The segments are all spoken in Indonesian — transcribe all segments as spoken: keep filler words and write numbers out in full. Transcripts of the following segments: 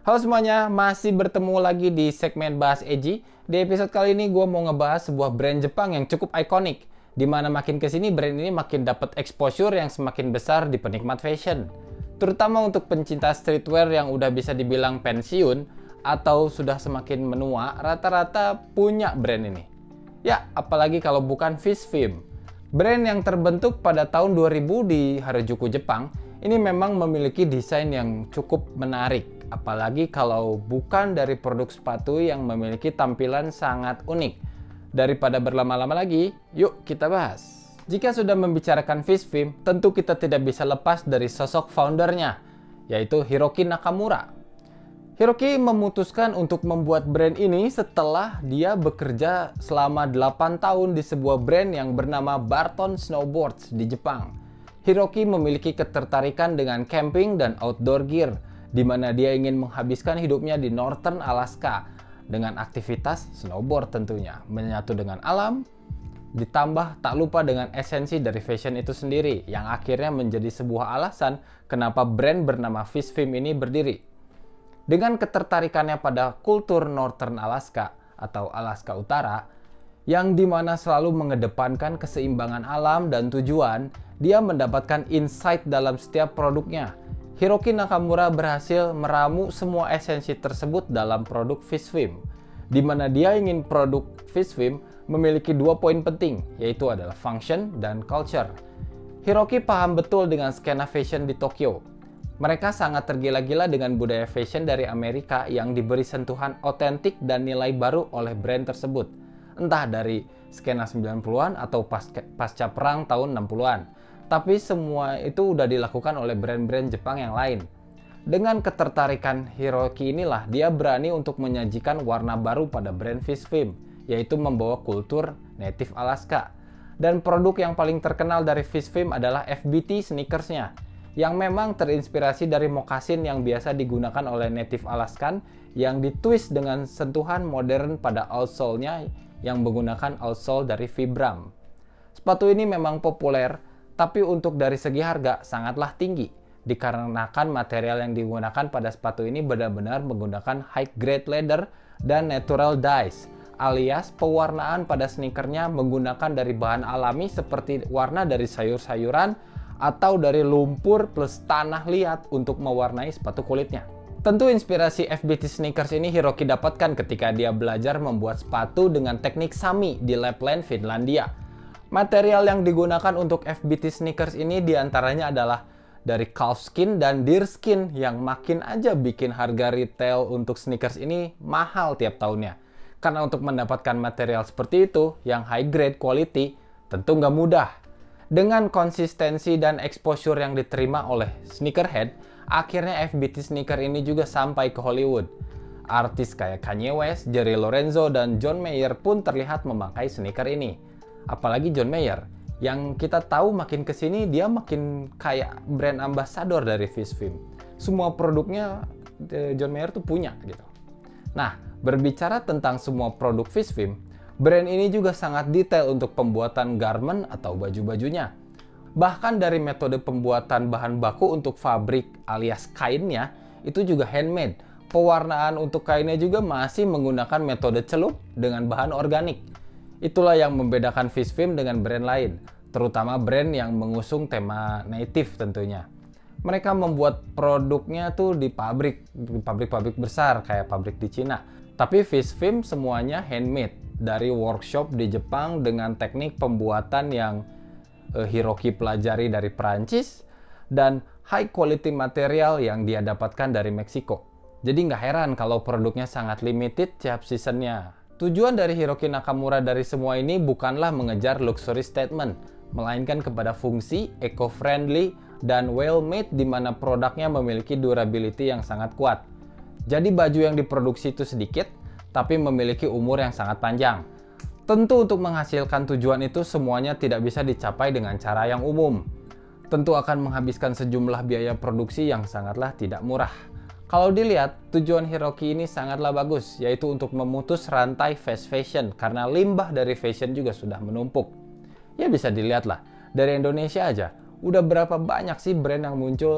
Halo semuanya, masih bertemu lagi di segmen Bahas Eji. Di episode kali ini gue mau ngebahas sebuah brand Jepang yang cukup ikonik, dimana makin kesini brand ini makin dapat exposure yang semakin besar di penikmat fashion. Terutama untuk pencinta streetwear yang udah bisa dibilang pensiun atau sudah semakin menua, rata-rata punya brand ini. Ya, apalagi kalau bukan Fishfilm. Brand yang terbentuk pada tahun dua ribu di Harajuku, Jepang, ini memang memiliki desain yang cukup menarik. Apalagi kalau bukan dari produk sepatu yang memiliki tampilan sangat unik. Daripada berlama-lama lagi, yuk kita bahas. Jika sudah membicarakan Fishfilm, tentu kita tidak bisa lepas dari sosok foundernya, yaitu Hiroki Nakamura. Hiroki memutuskan untuk membuat brand ini setelah dia bekerja selama delapan tahun di sebuah brand yang bernama Barton Snowboards di Jepang. Hiroki memiliki ketertarikan dengan camping dan outdoor gear, di mana dia ingin menghabiskan hidupnya di Northern Alaska dengan aktivitas snowboard tentunya, menyatu dengan alam, ditambah tak lupa dengan esensi dari fashion itu sendiri, yang akhirnya menjadi sebuah alasan kenapa brand bernama Fishfilm ini berdiri. Dengan ketertarikannya pada kultur Northern Alaska atau Alaska Utara, yang dimana selalu mengedepankan keseimbangan alam dan tujuan, dia mendapatkan insight dalam setiap produknya. Hiroki Nakamura berhasil meramu semua esensi tersebut dalam produk Fishfilm, di mana dia ingin produk Fishfilm memiliki dua poin penting, yaitu adalah function dan culture. Hiroki paham betul dengan skena fashion di Tokyo. Mereka sangat tergila-gila dengan budaya fashion dari Amerika yang diberi sentuhan otentik dan nilai baru oleh brand tersebut, entah dari skena sembilan puluhan atau pasca, pasca perang tahun enam puluhan. Tapi semua itu udah dilakukan oleh brand-brand Jepang yang lain. Dengan ketertarikan Hiroki inilah dia berani untuk menyajikan warna baru pada brand Fishfilm, yaitu membawa kultur native Alaska. Dan produk yang paling terkenal dari Fishfilm adalah F B T sneakersnya, yang memang terinspirasi dari moccasin yang biasa digunakan oleh native Alaskan yang ditwist dengan sentuhan modern pada outsole-nya yang menggunakan outsole dari Vibram. Sepatu ini memang populer, tapi untuk dari segi harga sangatlah tinggi, dikarenakan material yang digunakan pada sepatu ini benar-benar menggunakan high grade leather dan natural dyes, alias pewarnaan pada sneakernya menggunakan dari bahan alami seperti warna dari sayur-sayuran atau dari lumpur plus tanah liat untuk mewarnai sepatu kulitnya. Tentu inspirasi F B T sneakers ini Hiroki dapatkan ketika dia belajar membuat sepatu dengan teknik Sami di Lapland, Finlandia. Material yang digunakan untuk F B T sneakers ini diantaranya adalah dari calf skin dan deer skin yang makin aja bikin harga retail untuk sneakers ini mahal tiap tahunnya. Karena untuk mendapatkan material seperti itu yang high grade quality tentu nggak mudah. Dengan konsistensi dan exposure yang diterima oleh sneakerhead, akhirnya F B T sneaker ini juga sampai ke Hollywood. Artis kayak Kanye West, Jerry Lorenzo, dan John Mayer pun terlihat memakai sneaker ini. Apalagi John Mayer, yang kita tahu makin kesini dia makin kayak brand ambassador dari Fishfilm. Semua produknya John Mayer tuh punya gitu. Nah, berbicara tentang semua produk Fishfilm, brand ini juga sangat detail untuk pembuatan garment atau baju-bajunya. Bahkan dari metode pembuatan bahan baku untuk fabrik alias kainnya, itu juga handmade. Pewarnaan untuk kainnya juga masih menggunakan metode celup dengan bahan organik. Itulah yang membedakan Fishfilm dengan brand lain, terutama brand yang mengusung tema native tentunya. Mereka membuat produknya tuh di pabrik, di pabrik-pabrik besar kayak pabrik di Cina. Tapi Fishfilm semuanya handmade, dari workshop di Jepang dengan teknik pembuatan yang eh, Hiroki pelajari dari Perancis, dan high quality material yang dia dapatkan dari Meksiko. Jadi nggak heran kalau produknya sangat limited tiap seasonnya. Tujuan dari Hiroki Nakamura dari semua ini bukanlah mengejar luxury statement, melainkan kepada fungsi, eco-friendly, dan well-made di mana produknya memiliki durability yang sangat kuat. Jadi baju yang diproduksi itu sedikit, tapi memiliki umur yang sangat panjang. Tentu untuk menghasilkan tujuan itu semuanya tidak bisa dicapai dengan cara yang umum. Tentu akan menghabiskan sejumlah biaya produksi yang sangatlah tidak murah. Kalau dilihat, tujuan Hiroki ini sangatlah bagus, yaitu untuk memutus rantai fast fashion karena limbah dari fashion juga sudah menumpuk. Ya bisa dilihat lah, dari Indonesia aja, udah berapa banyak sih brand yang muncul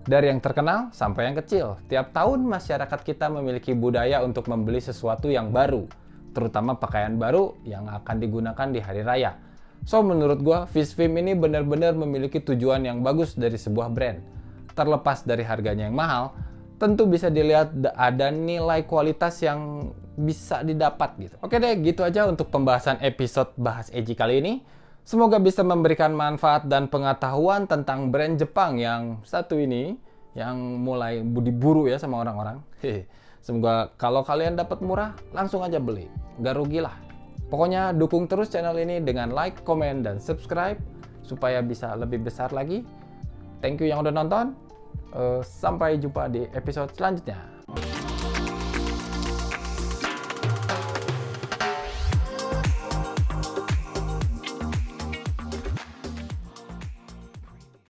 Dari yang terkenal sampai yang kecil, tiap tahun masyarakat kita memiliki budaya untuk membeli sesuatu yang baru, terutama pakaian baru yang akan digunakan di hari raya. So, menurut gua, Fishfim ini benar-benar memiliki tujuan yang bagus dari sebuah brand. Terlepas dari harganya yang mahal, tentu bisa dilihat ada nilai kualitas yang bisa didapat gitu. Oke deh, gitu aja untuk pembahasan episode Bahas Edgy kali ini. Semoga bisa memberikan manfaat dan pengetahuan tentang brand Jepang yang satu ini, yang mulai diburu ya sama orang-orang. Semoga kalau kalian dapat murah, langsung aja beli. Gak rugi lah. Pokoknya dukung terus channel ini dengan like, komen, dan subscribe supaya bisa lebih besar lagi. Thank you yang udah nonton. Uh, sampai jumpa di episode selanjutnya.